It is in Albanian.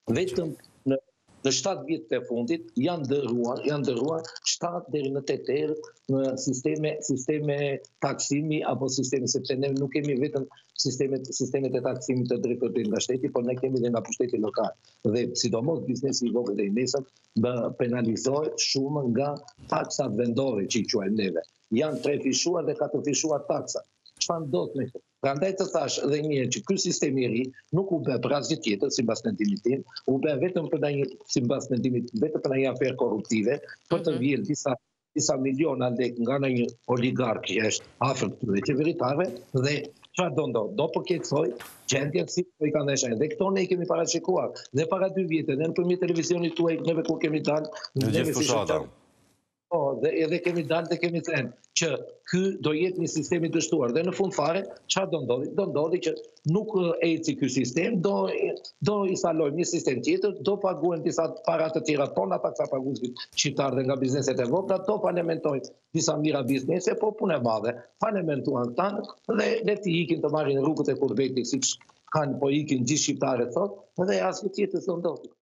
Vetëm në 7 vjet e fundit janë dërruar 7 deri në 8 herë në sisteme taksimi apo sisteme, sepse ne nuk kemi vetëm sistemet e taksimit të drejtorit nga shteti, por ne kemi dhe nga pushteti lokal. Dhe sidomos biznesi i vogël dhe i mesëm penalizohet shumë nga taksat vendore që i quajmë neve. Janë 3 fishuar dhe 4 fishuar taksa. Çfarë ndodh me këtë? Prandaj të thash edhe një herë që ky sistem i ri nuk u bë për asgjë tjetër sipas mendimit tim, u bë vetëm për sipas mendimit vetëm për një aferë korruptive, për të vjedhur disa miliona lekë nga një oligark që është afër këtyre qeveritarëve dhe çfarë do ndodh? Do përkeqësoj gjendjen si po i kanë dhënë. Dhe këto ne i kemi parashikuar. Dhe para 2 vjetë, dhe nëpërmjet televizionit tuaj, neve kur kemi dalë, Në gjithë fushata. dhe edhe kemi dalë dhe kemi thënë që ky do jetë një sistem i dështuar. Dhe në fund fare, çfarë do ndodhi? Do ndodhi që nuk eci ky sistem, do instalojmë një sistem tjetër, do paguajmë disa para të tjera tona taksa paguesit shqiptar dhe nga bizneset e vogla, do falementojmë disa mira biznese, po punë e madhe. Falementuan tanë dhe le të ikin të marrin rrugët e Kurbetit siç kanë po ikin gjithë shqiptarët sot, dhe asgjë tjetër s'do ndodhi.